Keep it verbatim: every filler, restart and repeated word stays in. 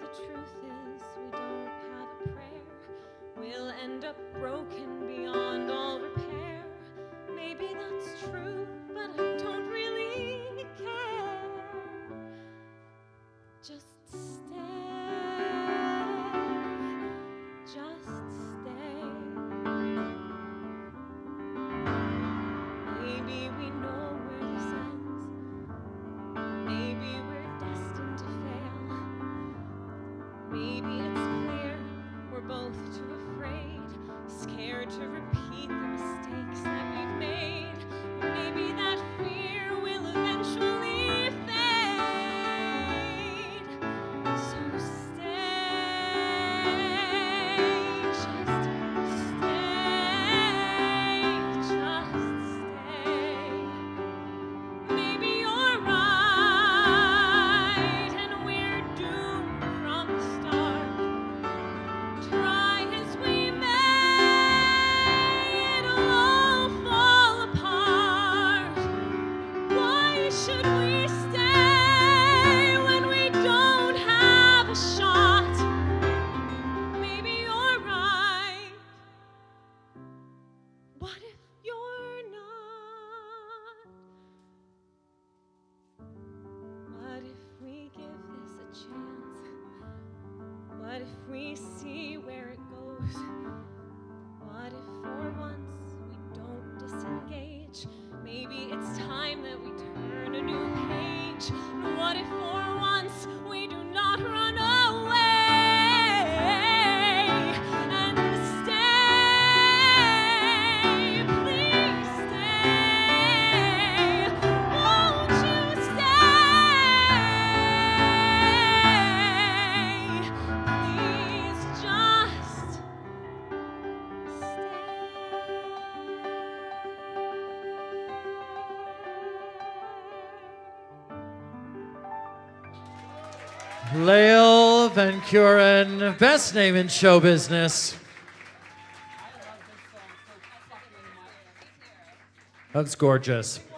truth is we don't have a prayer. We'll end up broken beyond all repair. Maybe that's true, but I don't really care. Just stay, just stay. Maybe we know where this ends. Maybe we're destined to fail. Maybe it's clear we're both too afraid, scared to repeat the mistakes that we've made. Or maybe that fear will eventually fade. So stay, just stay, just stay. Maybe you're right, and we're doomed from the start. Try as we may, it'll all fall apart. Why should we stay when we don't have a shot? Maybe you're right. What if you're not? What if we give this a chance? What if we see where it goes? What if for once we don't disengage? Maybe it's time that we turn a new page. What if for once we do not run away and stay? Please stay. Won't you stay? Please just Lael Van Keuren, best name in show business. That's gorgeous.